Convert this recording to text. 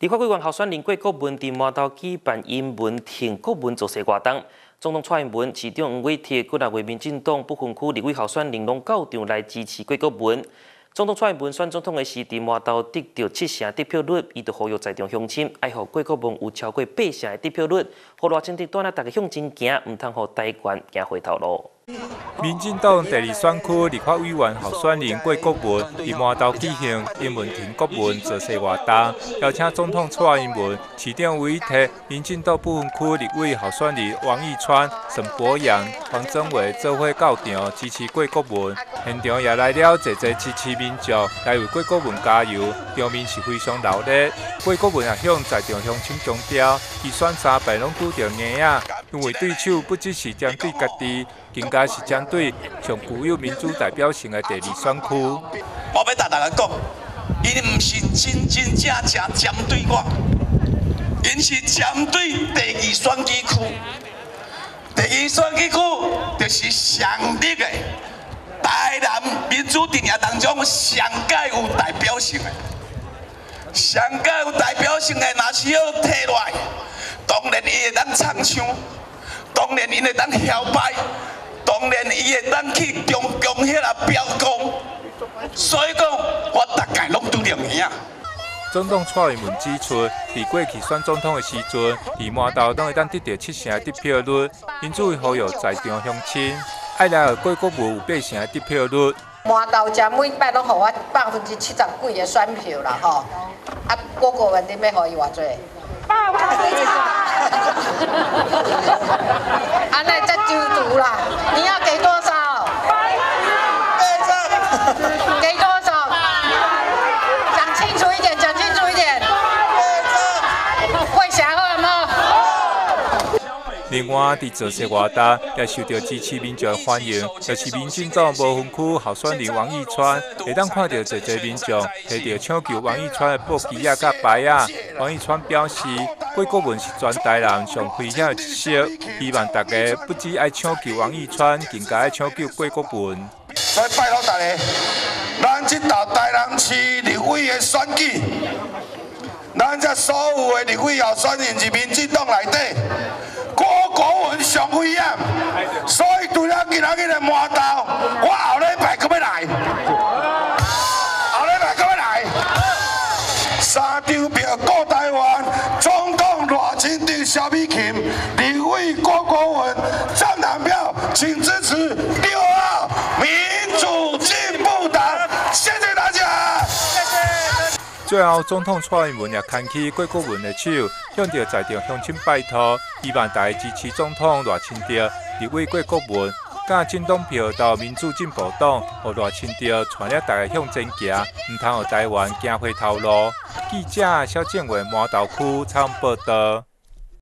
立法委员候选人郭国文伫麻豆举办英文挺国文造势活动，总统蔡英文、市长黄伟哲、几位民进党不分区立委候选人拢到场来支持郭国文。总统蔡英文选总统的时，伫麻豆得到7成得票率，伊就呼吁在场乡亲爱护郭国文有超过8成的得票率，互热情地带咱大家向前行，唔通互台湾行回头路。 民进党第2选区立法委员候选人郭国文伫麻豆举行英文挺国文造势活动，邀请总统蔡英文、市长黄伟哲、民进党不分区立委候选人王义川、沈博阳、黄增伟做伙到场支持郭国文。现场也来了济支持民众来为郭国文加油，场面是非常热烈。郭国文也向在场乡亲强调，伊选3摆拢拄着硬仔，因为对手不只是针对家己。 更加是针对上具有民主代表性的第2选区。 我要大家讲，因唔是真正针对我，因是针对第2选举区。第2选举区就是上立的台南民主阵营当中上界有代表性的，上界有代表性的，若是要摕落来，当然伊会当唱唱，当然伊会当摇摆。 当然，伊会当去强迄个标功，所以讲我大概拢拄着硬啊。 总统蔡英文指出，伫过去选总统的时阵，伫麻豆拢会当得到7成的得票率，因此呼吁在场乡亲爱来有郭国文有8成的得票率。 麻豆遮每摆拢互我70%几的选票啦吼，啊郭国文你要互伊偌济？8%。安尼才周足啦。 你要给多少？给多少？讲清楚一点，讲清楚一点。会想好吗？ 另外，伫造势活动也受到支持民众的欢迎，就是民进党无分区候选人王义川，会当看到济民众摕到抢救王义川的布旗啊、甲牌啊。王义川表示，郭国文是全台南上危险的一色，希望大家不只爱抢救王义川，更加爱抢救郭国文。 所以拜托大家，咱这道台南市立委的选举，咱这所有的立委候选人是民进党内底。 郭国文上危险，所以除了今仔日的麻豆，我后礼拜阁要来，后礼拜阁要来。3张票顾台湾，总统热情对萧美琴，立委郭国文，站党票请支持6号民主进步党，谢谢大家。谢谢。 最后，总统蔡英文也牵起郭国文的手，向着在场乡亲拜托，希望大家支持总统热情地立委郭国文，甲政党票到民主进步党，互热情地带领大家向前行，唔通互台湾行回头路。记者肖建伟麻豆区采访报道。